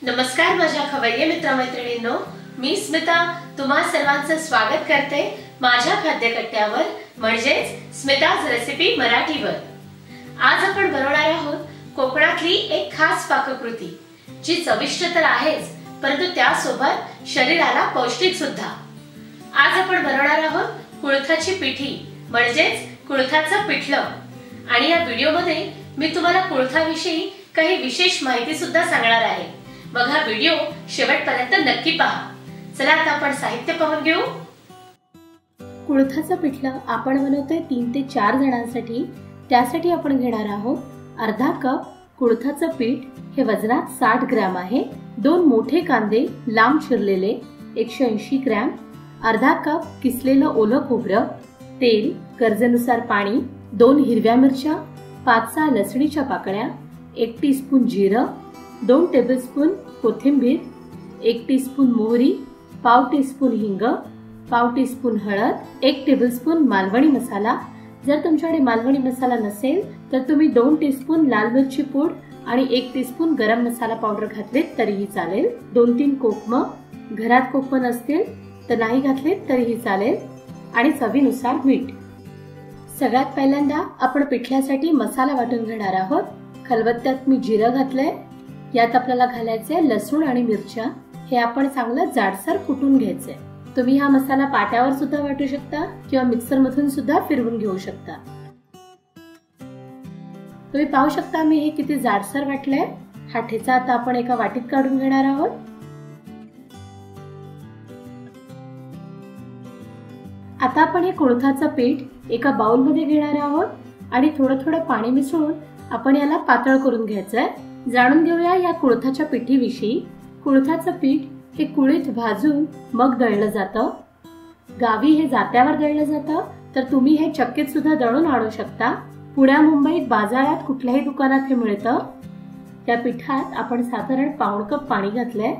नमस्कार माझ्या खवय्ये मित्रमैत्रिणींनो, मी स्मिता तुम्हा सर्वांचं स्वागत करते माझ्या खाद्यकट्ट्यावर म्हणजेच स्मिताज रेसिपी मराठीवर। आज आपण बनवणार आहोत कोकणातली एक खास पाककृती जी चविष्ट तर आहेच परंतु त्यासोबत शरीराला पौष्टिक सुद्धा। आज आपण बनवणार आहोत कुळथाची पिठी म्हणजेच कुळथाचं पिठलं। आणि या व्हिडिओमध्ये मी तुम्हाला कुळथाविषयी काही विशेष माहिती सुद्धा सांगणार आहे। मग हा व्हिडिओ शेवटपर्यंत नक्की पहा। चला आता आपण साहित्य पाहून घेऊ। कुळथाचं पिठलं आपण बनवतोय 3 ते 4 जणांसाठी। त्यासाठी आपण घेणार आहोत अर्धा कप कुळथाचं पीठ, हे वजनात 60 ग्रॅम आहे। 2 मोठे कांदे लांब चिरलेले 180 ग्रॅम, अर्धा कप किसलेलं ओलं खोबरं, तेल, गरजेनुसार पाणी, 2 हिरव्या मिरच्या, 5-6 लसणीच्या पाकळ्या, 1 टीस्पून जिरं, 2 टेबलस्पून कोथिंबीर, 1 टीस्पून मोहरी, पाव टीस्पून हिंग, पाव टीस्पून हळद, 1 टेबलस्पून मालवणी मसाला। जर तुमच्याकडे मालवणी मसाला नसेल तर तुम्ही 2 टीस्पून लाल मिरची पूड आणि 1 टीस्पून गरम मसाला पावडर घातले तरीही चालेल। 2-3 कोकम, घरात कोकम नसतील तर नाही घातले तरीही चालेल, आणि चवीनुसार मीठ। सगळ्यात पहिल्यांदा आपण पिठल्यासाठी मसाला वाटून घेणार आहोत। खलबत्त्यात मी जिरं घातलंय, यात आपल्याला घालायचे लसूण आणि मिरच्या। हे आपण चांगलं जाडसर कुटून घ्यायचंय। तुम्ही हा मसाला पाट्यावर सुद्धा वाटू शकता किंवा मिक्सर मधून सुद्धा फिरवून घेऊ शकता। तुम्ही पाहू शकता मी हे किती जाडसर वाटलंय। हा ठेचा आता आपण एका वाटीत काढून घेणार आहोत। आता आपण हे कुळथाचं पीठ एका बाउल मध्ये घेणार आहोत आणि थोडं थोडं पाणी मिसळून आपण याला पातळ करून घ्यायचंय। जाणून घेऊया या कुळथाच्या पिठीविषयी। कुळथाचं पीठ हे कुळीथ भाजून मग दळलं जातं। गावी हे जात्यावर दळलं जातं, तर तुम्ही हे चक्कीत सुद्धा दळून आणू शकता। पुण्या मुंबईत बाजारात कुठल्याही दुकानात हे मिळतं। त्या पिठात आपण साधारण पाऊण कप पाणी घातलंय।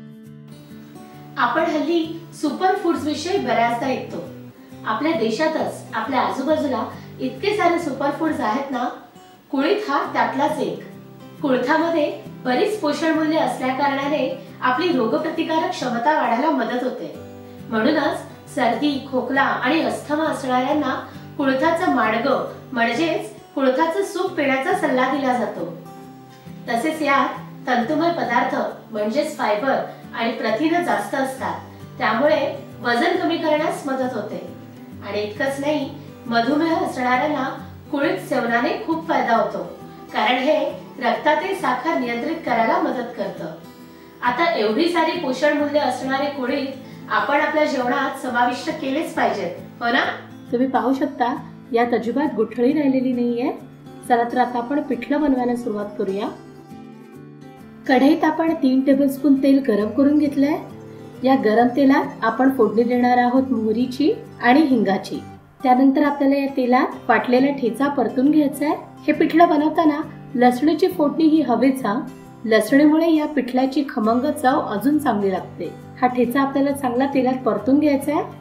आपण हल्ली सुपर फूड्स विषयी बऱ्याचदा ऐकतो। आपल्या देशातच आपल्या आजूबाजूला इतके सारे सुपर फूड्स आहेत ना, कुळीथ हा त्यातलाच एक। कुळथामध्ये बरीच पोषण मूल्य असल्या कारणाने आपली रोगप्रतिकारक क्षमता वाढायला मदत होते। म्हणूनच सर्दी, खोकला आणि अस्थमा असणाऱ्यांना कुळथाचं माडगं म्हणजेच कुळथाचं सूप पिण्याचा सल्ला दिला जातो। तसेच यात तंतुमय पदार्थ म्हणजेच फायबर आणि प्रथिने जास्त असतात, त्यामुळे वजन कमी करण्यास मदत होते। आणि इतकंच नाही, मधुमेह असणाऱ्यांना कुळीथ सेवनाने खूप फायदा होतो, कारण हे रक्तातील साखर नियंत्रित करायला मदत करतं। आता एवढी सारी पोषण मूल्य असणारे कुळीथ आपण आपल्या जेवणात समाविष्ट केलेच पाहिजेत, हो ना? तुम्ही पाहू शकता यात अजिबात गुठळी राहिलेली नाहीये। चला तर आता आपण पिठलं बनवायला सुरुवात करूया। कढईत आपण 3 टेबलस्पून तेल गरम करून घेतलंय। या गरम तेलात आपण फोडणी देणार आहोत मोहरीची आणि हिंगाची। त्यानंतर आपल्याला या तेलात वाटलेला ठेचा परतून घ्यायचा आहे। हे पिठलं बनवताना लसणीची फोडणी ही हवीच हा। लसणीमुळे या पिठल्याची खमंग चव अजून चांगली लागते। हा ठेचा आपल्याला चांगला तेलात परतून घ्यायचा आहे।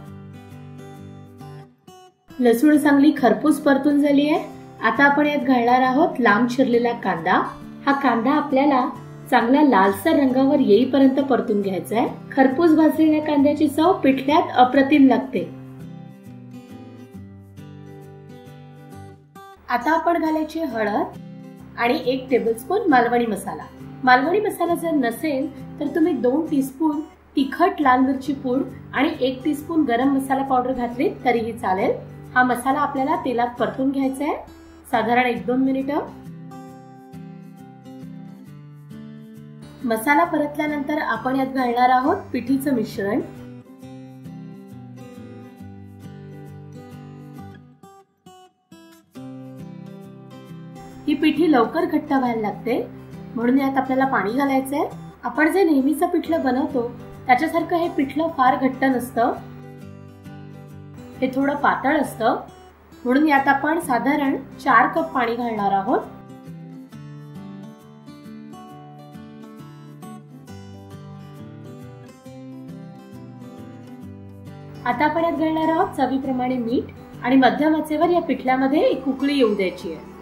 लसूण चांगली खरपूस परतून झाली आहे। आता आपण यात घालणार आहोत लांब चिरलेला कांदा। हा कांदा आपल्याला चांगल्या लालसर रंगावर येईपर्यंत परतून घ्यायचा आहे। खरपूस भाजलेल्या कांद्याची चव पिठल्यात अप्रतिम लागते। आता आपण घालायची हळद आणि 1 टेबलस्पून मालवणी मसाला। मालवणी मसाला जर नसेल तर तुम्ही 2 टीस्पून तिखट लाल मिरची पूड आणि 1 टीस्पून गरम मसाला पावडर घातली तरीही चालेल। हा मसाला आपल्याला तेलात परतून घ्यायचा आहे, साधारण 1-2 मिनिटं। मसाला परतल्यानंतर आपण यात घालणार आहोत पिठीचं मिश्रण। ही पिठी लवकर घट्ट व्हायला लागते, म्हणून यात आपल्याला पाणी घालायचंय। आपण जे नेहमीचं पिठलं बनवतो त्याच्यासारखं हे पिठलं फार घट्ट नसतं, हे थोडं पातळ असतं, म्हणून यात आपण साधारण 4 कप पाणी घालणार आहोत। आता आपण यात घालणार आहोत चवीप्रमाणे मीठ आणि मध्यम आचेवर या पिठल्यामध्ये एक उकळी येऊ द्यायची आहे।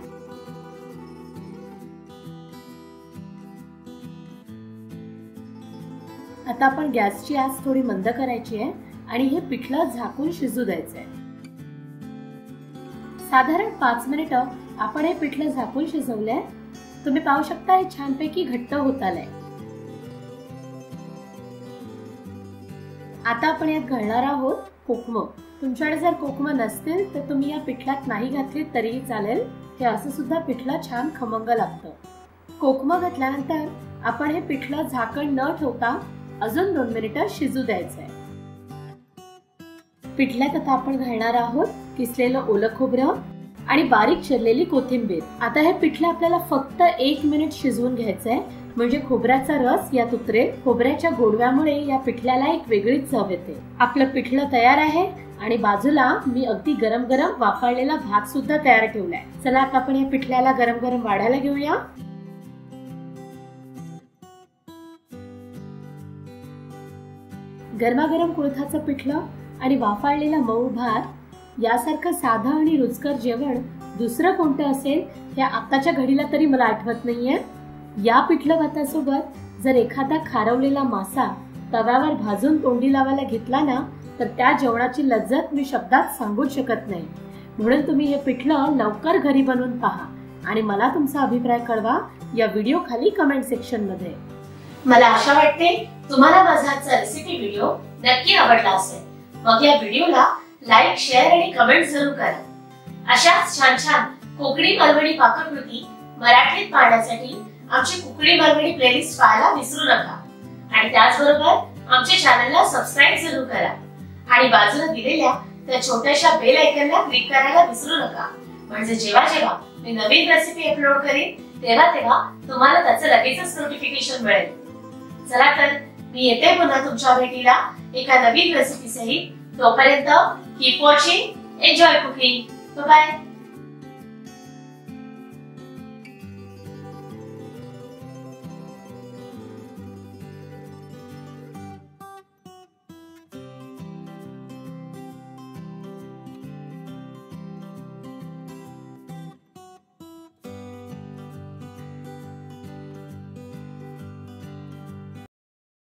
आता आपण गॅसची आच थोडी मंद करायची आहे आणि हे पिठलं झाकून शिजू द्यायचंय। साधारण 5 मिनिटं आपण हे पिठलं झाकून शिजवलंय। तुम्ही पाहू शकता हे छानपैकी घट्ट होत आलंय। आता आपण यात घालणार आहोत कोकम। तुमच्याकडे जर कोकम नसतील तर तुम्ही या पिठल्यात नाही घातली तरीही चालेल। हे असं सुद्धा पिठलं छान खमंग लागतं। कोकम घातल्यानंतर आपण हे पिठलं झाकण न ठेवता अजून 2 मिनिटं शिजू द्यायचंय। पिठल्यात आता आपण घालणार आहोत किसलेलं ओलं खोबरं आणि बारीक चिरलेली कोथिंबीर। आता हे पिठलं आपल्याला फक्त 1 मिनिट शिजवून घ्यायचंय, म्हणजे खोबऱ्याचा रस यात उतरेल। खोबऱ्याच्या गोडव्यामुळे या पिठल्याला एक वेगळीच चव येते। आपलं पिठलं तयार आहे आणि बाजूला मी अगदी गरम गरम वाफाळलेला भात सुद्धा तयार ठेवलाय। चला आता आपण या पिठल्याला गरम गरम वाढायला घेऊया। गरमागरम कुळथाचं पिठलं आणि वाफाळलेला मऊ भात यासारखं साधं आणि रुचकर जेवण दुसरं कोणतं असेल हे आताच्या घडीला तरी मला आठवत नाहीये। या पिठलं भातासोबत जर एखादा खारवलेला मासा तव्यावर भाजून तोंडी लावायला घेतला ना तर त्या जेवणाची लज्जत मी शब्दात सांगूच शकत नाही। म्हणून तुम्ही हे पिठलं लवकर घरी बनवून पहा आणि मला तुमचा अभिप्राय कळवा या व्हिडिओ खाली कमेंट सेक्शन मध्ये। मला आशा वाटते तुम्हाला माझा आजचा रेसिपी व्हिडिओ नक्की आवडला असेल। मग या व्हिडिओला लाईक, शेअर आणि कमेंट जरूर करा। अशाच छान छान कोकणी मालवणी पाककृती मराठीत पाहण्यासाठी आमची कोकणी मालवणी प्लेलिस्ट पाहायला विसरू नका आणि त्याचबरोबर आमच्या चॅनलला सबस्क्राइब जरूर करा आणि बाजूला दिलेल्या त्या छोट्याशा बेल आयकॉनला क्लिक करायला विसरू नका, म्हणजे जेव्हा जेव्हा मी नवीन रेसिपी अपलोड करीन तेव्हा तुम्हाला त्याचं लगेचच नोटिफिकेशन मिळेल। चला तर मी येते पुन्हा तुमच्या भेटीला एका नवीन रेसिपी सहित। तोपर्यंत keep watching, enjoy cooking, bye bye.